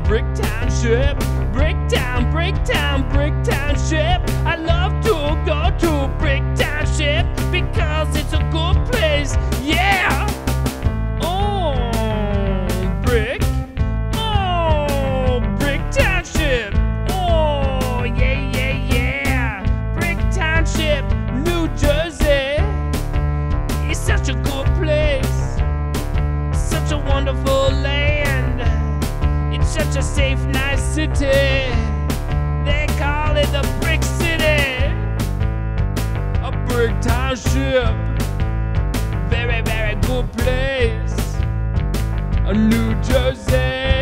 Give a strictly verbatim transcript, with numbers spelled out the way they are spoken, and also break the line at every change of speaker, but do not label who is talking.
Brick Township. Bricktown, Bricktown, Brick Township. I love to go to Brick Township because it's a good place. Yeah. Oh, Brick. Oh, Brick Township. Oh, yeah, yeah, yeah. Brick Township, New Jersey. It's such a good place. Such a wonderful land. It's such a safe, nice city. They call it the Brick City. A Brick Township. Very, very good place. A New Jersey.